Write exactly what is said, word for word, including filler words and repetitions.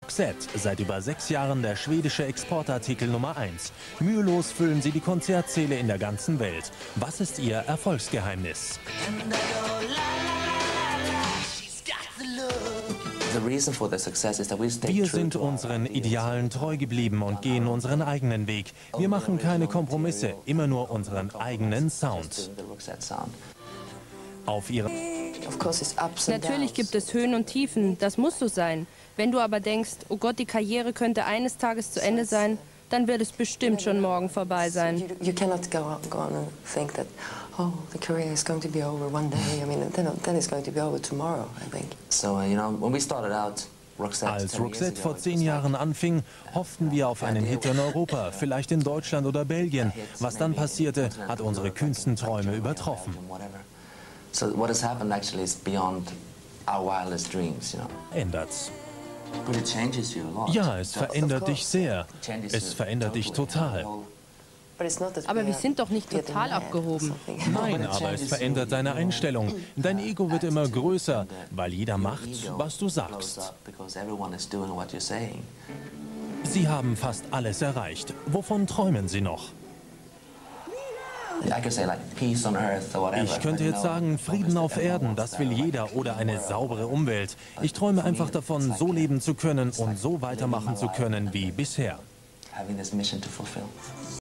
Roxette, seit über sechs Jahren der schwedische Exportartikel Nummer eins. Mühelos füllen sie die Konzertsäle in der ganzen Welt. Was ist ihr Erfolgsgeheimnis? Wir sind unseren Idealen treu geblieben und gehen unseren eigenen Weg. Wir machen keine Kompromisse, immer nur unseren eigenen Sound. Auf ihre Natürlich gibt es Höhen und Tiefen, das muss so sein. Wenn du aber denkst, oh Gott, die Karriere könnte eines Tages zu Ende sein, dann wird es bestimmt schon morgen vorbei sein. You cannot go on and think that, oh, the career is going to be over one day. I mean, then, then it's going to be over tomorrow, I think. So, you know, when we started out, Als Roxette vor zehn Jahren anfing, hofften wir auf einen Hit in Europa, vielleicht in Deutschland oder Belgien. Was dann passierte, hat unsere kühnsten Träume übertroffen. So what has happened actually is beyond our wildest dreams, you know. Ändert's. But it changes you a lot. Ja, es verändert dich sehr. Es verändert dich total. Aber wir sind doch nicht total abgehoben. Nein, aber es verändert deine Einstellung. Dein Ego wird immer größer, weil jeder macht, was du sagst. Sie haben fast alles erreicht. Wovon träumen Sie noch? Ich könnte jetzt sagen, Frieden auf Erden, das will jeder, oder eine saubere Umwelt. Ich träume einfach davon, so leben zu können und so weitermachen zu können wie bisher.